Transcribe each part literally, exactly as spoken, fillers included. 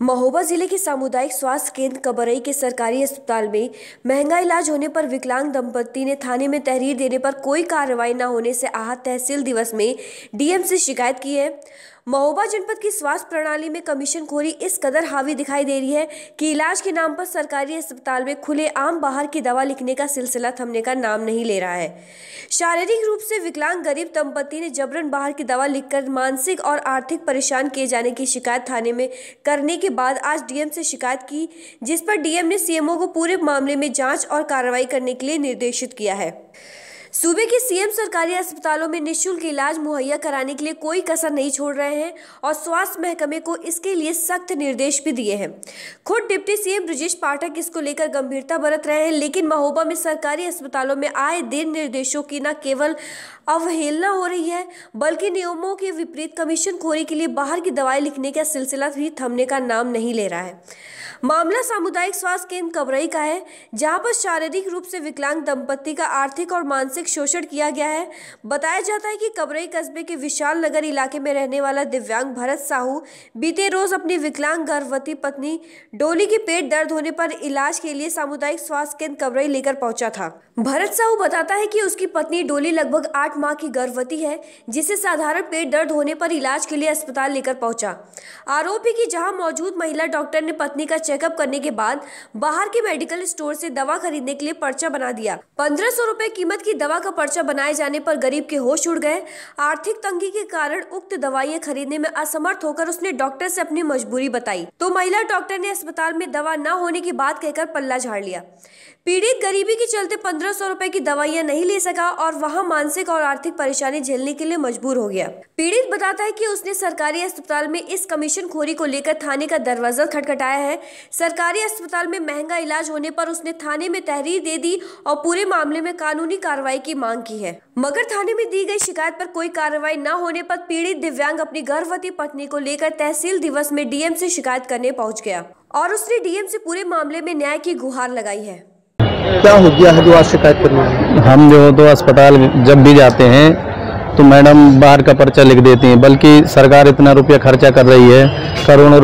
महोबा जिले के सामुदायिक स्वास्थ्य केंद्र कबरई के सरकारी अस्पताल में महंगा इलाज होने पर विकलांग दंपति ने थाने में तहरीर देने पर कोई कार्रवाई न होने से आहत तहसील दिवस में डीएम से शिकायत की है। महोबा जनपद की स्वास्थ्य प्रणाली में कमीशनखोरी इस कदर हावी दिखाई दे रही है कि इलाज के नाम पर सरकारी अस्पताल में खुले आम बाहर की दवा लिखने का सिलसिला थमने का नाम नहीं ले रहा है। शारीरिक रूप से विकलांग गरीब दंपति ने जबरन बाहर की दवा लिखकर मानसिक और आर्थिक परेशान किए जाने की शिकायत थाने में करने के बाद आज डीएम से शिकायत की, जिस पर डीएम ने सीएमओ को पूरे मामले में जांच और कार्रवाई करने के लिए निर्देशित किया है। सूबे के सीएम सरकारी अस्पतालों में निःशुल्क इलाज मुहैया कराने के लिए कोई कसर नहीं छोड़ रहे हैं और स्वास्थ्य महकमे को इसके लिए सख्त निर्देश भी दिए हैं। खुद डिप्टी सीएम ब्रजेश पाठक इसको लेकर गंभीरता बरत रहे हैं, लेकिन महोबा में सरकारी अस्पतालों में आए दिन निर्देशों की न केवल अवहेलना हो रही है बल्कि नियमों के विपरीत कमीशनखोरी के लिए बाहर की दवाएं लिखने का सिलसिला भी थमने का नाम नहीं ले रहा है। मामला सामुदायिक स्वास्थ्य केंद्र कबरई का है, जहां पर शारीरिक रूप से विकलांग दंपति का आर्थिक और मानसिक शोषण किया गया है। बताया जाता है कि कबरई कस्बे के विशाल नगर इलाके में रहने वाला दिव्यांग भरत साहू बीते रोज अपनी विकलांग गर्भवती पत्नी डोली के पेट दर्द होने पर इलाज के लिए सामुदायिक स्वास्थ्य केंद्र कबरई लेकर पहुंचा था। भरत साहू बताता है कि उसकी पत्नी डोली लगभग आठ माह की गर्भवती है, जिसे साधारण पेट दर्द होने पर इलाज के लिए अस्पताल लेकर पहुंचा। आरोप है कि जहां मौजूद महिला डॉक्टर ने पत्नी का चेकअप करने के बाद बाहर के मेडिकल स्टोर से दवा खरीदने के लिए पर्चा बना दिया। पंद्रह सौ रुपए कीमत की दवा का पर्चा बनाए जाने पर गरीब के होश उड़ गए। आर्थिक तंगी के कारण उक्त दवाइयां खरीदने में असमर्थ होकर उसने डॉक्टर से अपनी मजबूरी बताई, तो महिला डॉक्टर ने अस्पताल में दवा न होने की बात कहकर पल्ला झाड़ लिया। पीड़ित गरीबी के चलते पंद्रह सौ रुपए की दवाइयां नहीं ले सका और वहां मानसिक और आर्थिक परेशानी झेलने के लिए मजबूर हो गया। पीड़ित बताता है कि उसने सरकारी अस्पताल में इस कमीशनखोरी को लेकर थाने का दरवाजा खटखटाया है। सरकारी अस्पताल में महंगा इलाज होने पर उसने थाने में तहरीर दे दी और पूरे मामले में कानूनी कार्रवाई की मांग की है, मगर थाने में दी गई शिकायत पर कोई कार्रवाई न होने पर पीड़ित दिव्यांग अपनी गर्भवती पत्नी को लेकर तहसील दिवस में डीएम से शिकायत करने पहुंच गया और उसने डीएम से पूरे मामले में न्याय की गुहार लगाई है। क्या हो गया है जो आज शिकायत करनी है? हम जो तो अस्पताल जब भी जाते हैं तो मैडम बाहर का पर्चा लिख देती हैं, बल्कि सरकार इतना रुपया खर्चा कर रही है, करोड़ों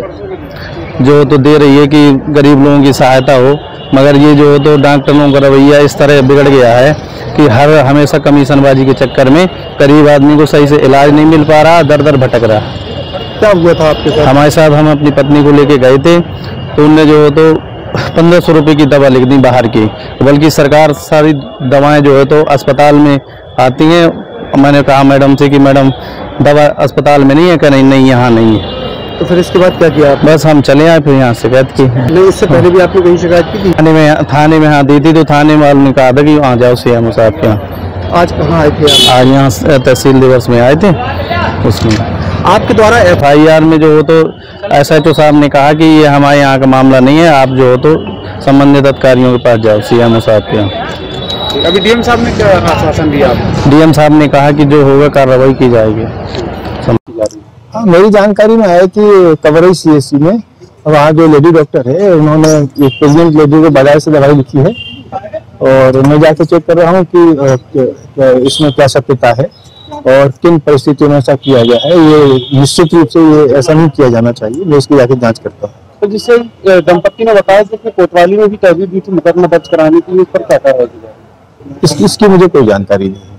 रुपए जो तो दे रही है कि गरीब लोगों की सहायता हो, मगर ये जो तो डॉक्टरों का रवैया इस तरह बिगड़ गया है कि हर हमेशा कमीशनबाजी के चक्कर में गरीब आदमी को सही से इलाज नहीं मिल पा रहा, दर दर भटक रहा। क्या हुआ था आपके साथ? हमारे साथ हम अपनी पत्नी को लेके गए थे तो उनने जो तो पंद्रह सौ रुपये की दवा लिख दी बाहर की, बल्कि सरकार सारी दवाएं जो है तो अस्पताल में आती हैं। मैंने कहा मैडम से कि मैडम दवा अस्पताल में नहीं है, क्या नहीं नहीं यहाँ नहीं है। तो फिर इसके बाद क्या किया? बस हम चले आए, फिर यहाँ शिकायत की। नहीं, इससे पहले भी आपने कहीं शिकायत की थी? थाने में थाने में हाँ दी थी, तो थाने वाले ने कहा था कि वहाँ जाओ सीएम साहब के यहाँ। आज कहाँ आए थे आप? आज यहाँ तहसील दिवस में आए थे। उसमें आपके द्वारा एफ आई आर में जो हो तो एस एच ओ साहब ने कहा कि ये हमारे यहाँ का मामला नहीं है, आप जो हो तो संबंधित अधिकारियों के पास जाओ, सीएम साहब के यहाँ। अभी डीएम साहब ने क्या आश्वासन दिया? डीएम साहब ने कहा कि जो होगा कार्रवाई की जाएगी। हाँ, मेरी जानकारी में है कि कबरई सीएससी में वहाँ जो लेडी डॉक्टर है उन्होंने एक प्रेग्नेंट लेडी को बाजार से दवाई लिखी है और मैं जाके चेक कर रहा हूँ कि इसमें क्या सत्यता है और किन परिस्थितियों में ऐसा किया गया है। ये निश्चित रूप से ये ऐसा नहीं किया जाना चाहिए, मैं इसकी जाके जांच करता हूँ। तो जिससे दंपति ने बताया कि कोतवाली में भी तहरीर दी थी मुकदमा दर्ज कराने के लिए, पर क्या कार्रवाई की जाए? इसकी मुझे कोई जानकारी नहीं है।